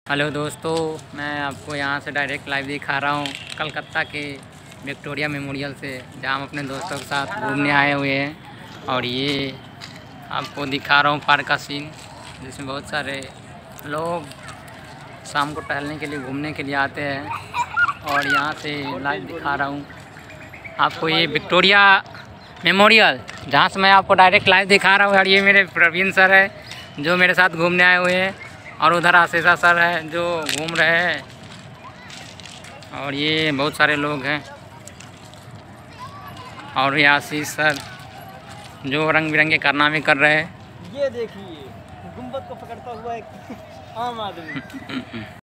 Hello दोस्तों, मैं आपको यहाँ से डायरेक्ट लाइव दिखा रहा हूँ कलकत्ता के विक्टोरिया मेमोरियल से, जहाँ हम अपने दोस्तों के साथ घूमने आए हुए हैं। और ये आपको दिखा रहा हूँ पार्क का सीन, जिसमें बहुत सारे लोग शाम को टहलने के लिए घूमने के लिए आते हैं। और यहाँ से लाइव दिखा रहा हूँ आपको ये विक्टोरिया मेमोरियल, जहाँ से मैं आपको डायरेक्ट लाइव दिखा रहा हूँ। और ये मेरे प्रवीण सर है जो मेरे साथ घूमने आए हुए हैं, और उधर आशीषा सर है जो घूम रहे हैं, और ये बहुत सारे लोग हैं। और ये आशीष सर जो रंग बिरंगे कारनामे कर रहे हैं। ये देखिए गुंबद को पकड़ता हुआ एक आम आदमी।